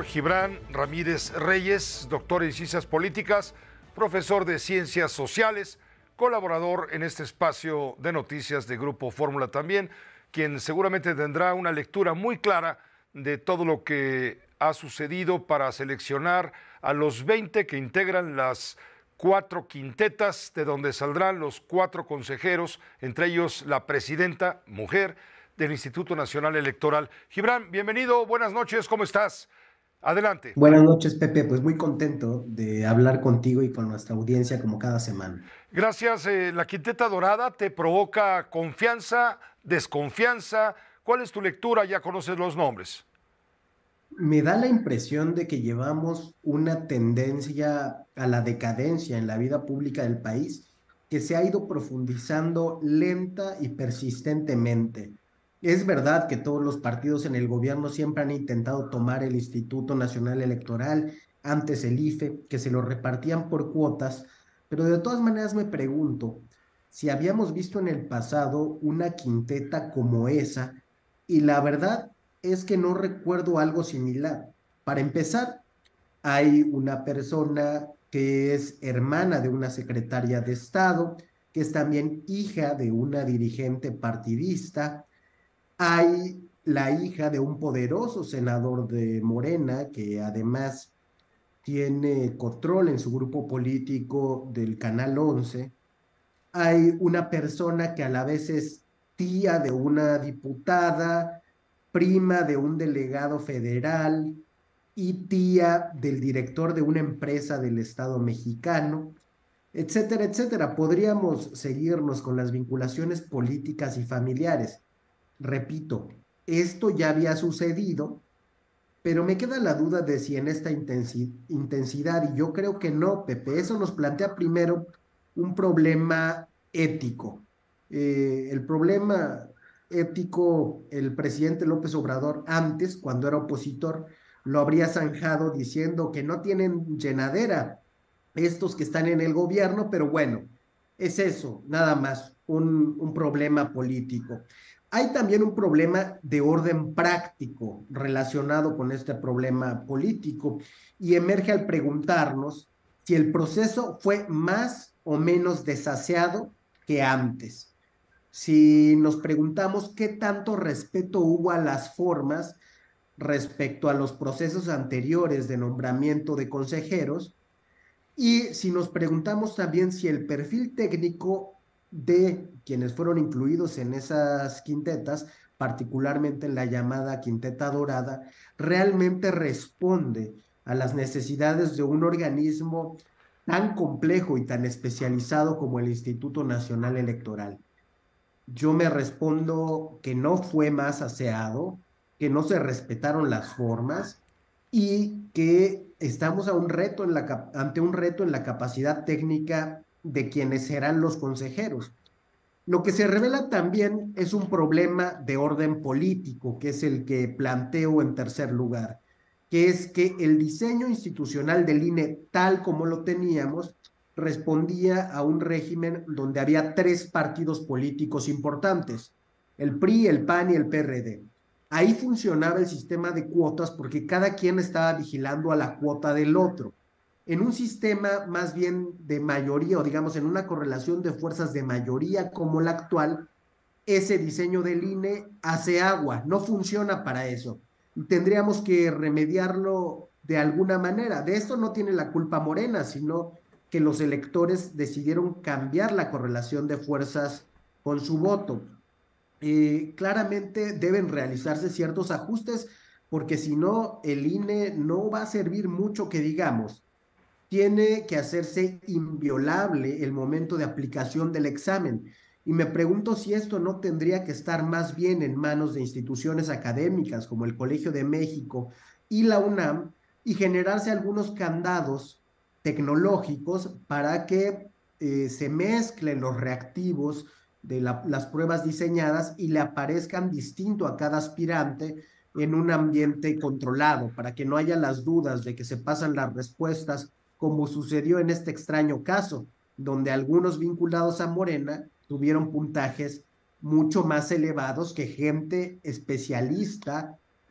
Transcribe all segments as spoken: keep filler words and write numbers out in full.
Gibran Ramírez Reyes, doctor en Ciencias Políticas, profesor de Ciencias Sociales, colaborador en este espacio de noticias de Grupo Fórmula también, quien seguramente tendrá una lectura muy clara de todo lo que ha sucedido para seleccionar a los veinte que integran las cuatro quintetas, de donde saldrán los cuatro consejeros, entre ellos la presidenta, mujer, del Instituto Nacional Electoral. Gibran, bienvenido, buenas noches, ¿cómo estás? Adelante. Buenas noches, Pepe. Pues muy contento de hablar contigo y con nuestra audiencia como cada semana. Gracias. Eh, la Quinteta Dorada te provoca confianza, desconfianza. ¿Cuál es tu lectura? Ya conoces los nombres. Me da la impresión de que llevamos una tendencia a la decadencia en la vida pública del país que se ha ido profundizando lenta y persistentemente. Es verdad que todos los partidos en el gobierno siempre han intentado tomar el Instituto Nacional Electoral, antes el I F E, que se lo repartían por cuotas, pero de todas maneras me pregunto si habíamos visto en el pasado una quinteta como esa, y la verdad es que no recuerdo algo similar. Para empezar, hay una persona que es hermana de una secretaria de Estado, que es también hija de una dirigente partidista. Hay la hija de un poderoso senador de Morena, que además tiene control en su grupo político del Canal once. Hay una persona que a la vez es tía de una diputada, prima de un delegado federal y tía del director de una empresa del Estado mexicano, etcétera, etcétera. Podríamos seguirnos con las vinculaciones políticas y familiares. Repito, esto ya había sucedido, pero me queda la duda de si en esta intensi intensidad, y yo creo que no, Pepe, eso nos plantea primero un problema ético. Eh, el problema ético, el presidente López Obrador antes, cuando era opositor, lo habría zanjado diciendo que no tienen llenadera estos que están en el gobierno, pero bueno, es eso, nada más, un, un problema político. Hay también un problema de orden práctico relacionado con este problema político y emerge al preguntarnos si el proceso fue más o menos desaseado que antes. Si nos preguntamos qué tanto respeto hubo a las formas respecto a los procesos anteriores de nombramiento de consejeros, y si nos preguntamos también si el perfil técnico de quienes fueron incluidos en esas quintetas, particularmente en la llamada Quinteta Dorada, realmente responde a las necesidades de un organismo tan complejo y tan especializado como el Instituto Nacional Electoral. Yo me respondo que no fue más aseado, que no se respetaron las formas y que estamos a un reto en la, ante un reto en la capacidad técnica de quienes serán los consejeros. Lo que se revela también es un problema de orden político, que es el que planteo en tercer lugar, que es que el diseño institucional del I N E, tal como lo teníamos, respondía a un régimen donde había tres partidos políticos importantes, el P R I, el P A N y el P R D. Ahí funcionaba el sistema de cuotas porque cada quien estaba vigilando a la cuota del otro. En un sistema más bien de mayoría, o digamos en una correlación de fuerzas de mayoría como la actual, ese diseño del I N E hace agua, no funciona para eso. Y tendríamos que remediarlo de alguna manera. De esto no tiene la culpa Morena, sino que los electores decidieron cambiar la correlación de fuerzas con su voto. Eh, claramente deben realizarse ciertos ajustes, porque si no, el I N E no va a servir mucho que digamos. Tiene que hacerse inviolable el momento de aplicación del examen. Y me pregunto si esto no tendría que estar más bien en manos de instituciones académicas como el Colegio de México y la UNAM, y generarse algunos candados tecnológicos para que eh, se mezclen los reactivos de la, las pruebas diseñadas y le aparezcan distinto a cada aspirante en un ambiente controlado, para que no haya las dudas de que se pasan las respuestas, como sucedió en este extraño caso, donde algunos vinculados a Morena tuvieron puntajes mucho más elevados que gente especialista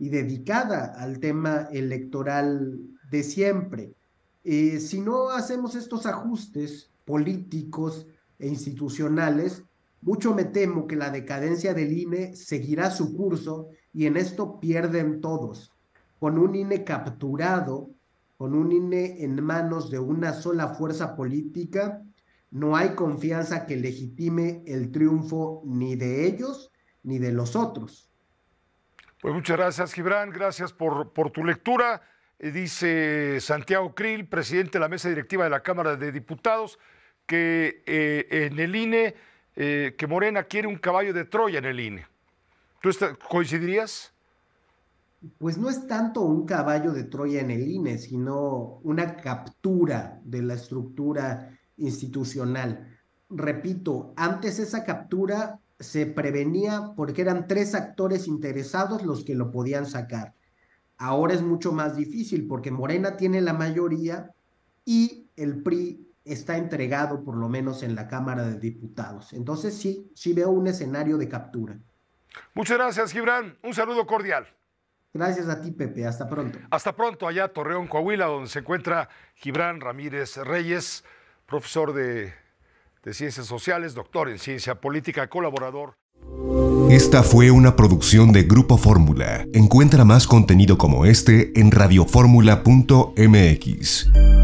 y dedicada al tema electoral de siempre. Eh, si no hacemos estos ajustes políticos e institucionales, mucho me temo que la decadencia del I N E seguirá su curso y en esto pierden todos. Con un I N E capturado, con un I N E en manos de una sola fuerza política, no hay confianza que legitime el triunfo ni de ellos ni de los otros. Pues muchas gracias, Gibran, gracias por, por tu lectura. Eh, dice Santiago Krill, presidente de la mesa directiva de la Cámara de Diputados, que eh, en el I N E, eh, que Morena quiere un caballo de Troya en el I N E. ¿Tú coincidirías? Pues no es tanto un caballo de Troya en el I N E, sino una captura de la estructura institucional. Repito, antes esa captura se prevenía porque eran tres actores interesados los que lo podían sacar. Ahora es mucho más difícil porque Morena tiene la mayoría y el P R I está entregado por lo menos en la Cámara de Diputados. Entonces sí, sí veo un escenario de captura. Muchas gracias, Gibran. Un saludo cordial. Gracias a ti, Pepe. Hasta pronto. Hasta pronto, allá Torreón, Coahuila, donde se encuentra Gibran Ramírez Reyes, profesor de, de Ciencias Sociales, doctor en Ciencia Política, colaborador. Esta fue una producción de Grupo Fórmula. Encuentra más contenido como este en radioformula punto m x.